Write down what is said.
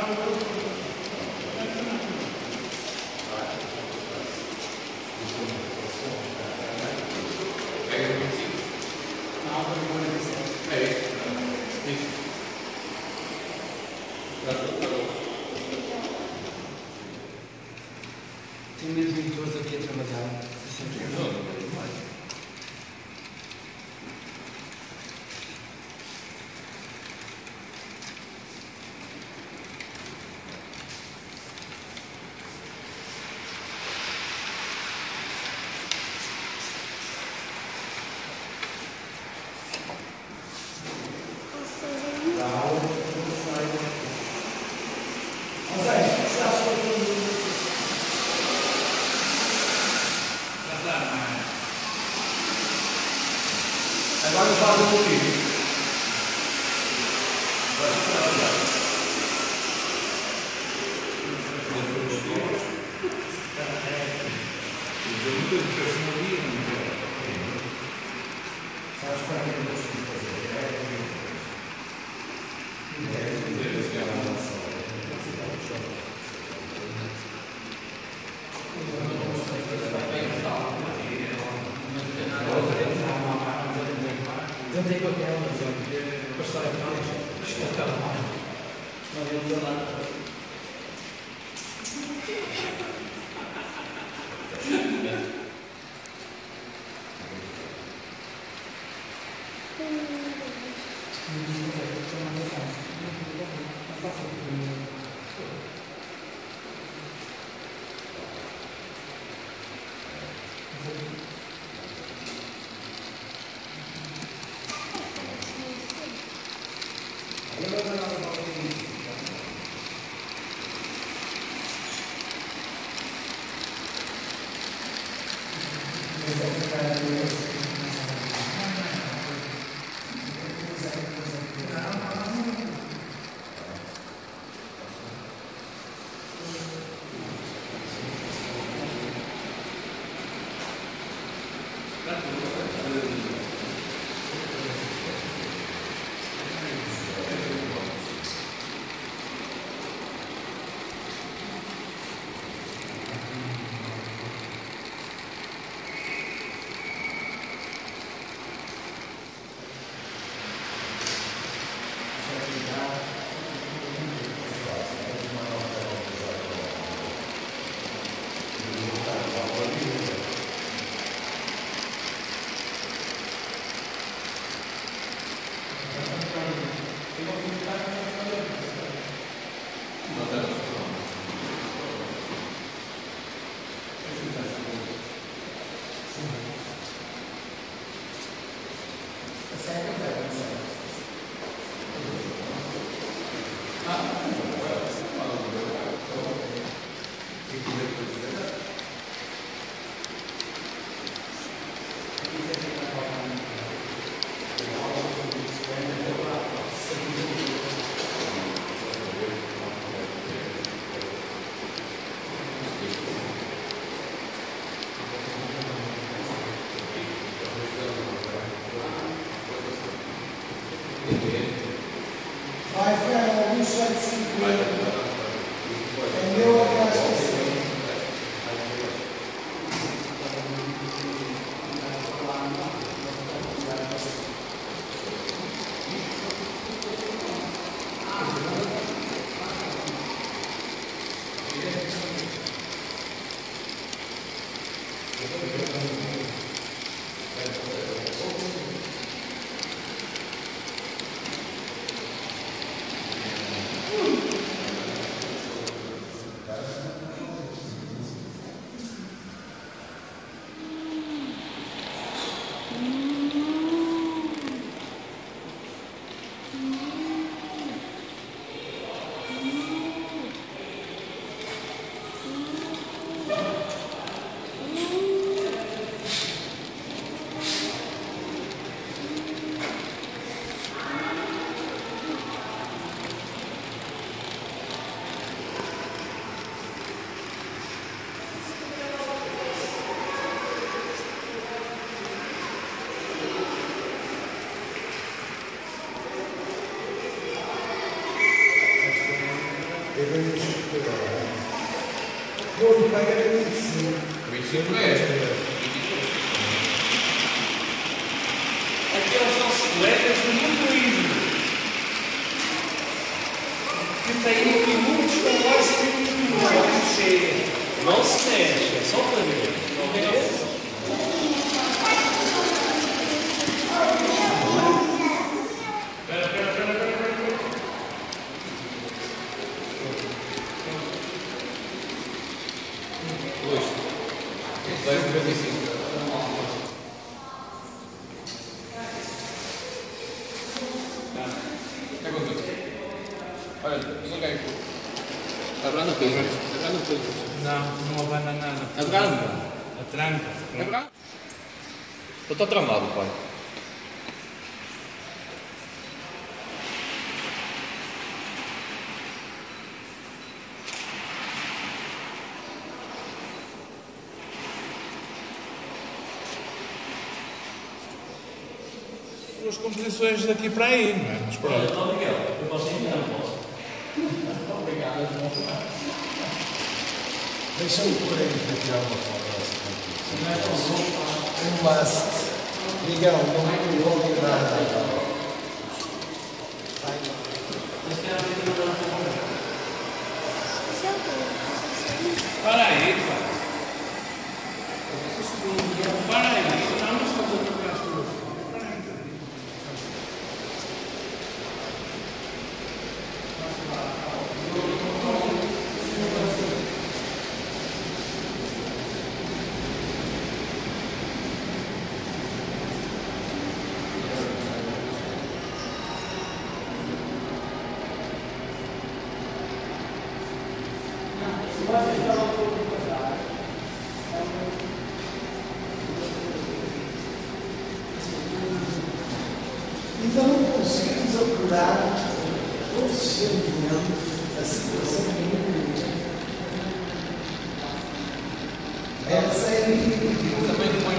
Tem menos editores aqui a trabalhar. Agora eu falo um pouquinho. Eu tenho papel, mas para estar a final, está mal. Não adianta nada. Vai ficar um só de 5 é meu até às 15. Não, paga 25. 25 é esta. Aqueles nossos colegas do mundo livre, que têm aqui muitos com quase 30 anos chega. Não se mexe, é só para ver. Não é? Abranda peso. Não abana nada. Abranda. Atranca. Abranda. Estou tramado, pai. As composições daqui para aí, não é? Mas pronto. Obrigado. Eu posso ir? Não posso. Obrigado. Deixa-me por aí para tirar uma foto dessa composição. Um must. Miguel, não ouve nada. Para aí, pá. Para aí. Não, mas estamos a trocar as tuas. Então não conseguimos apurar conscientemente a situação do mundo. Essa é a minha Também depois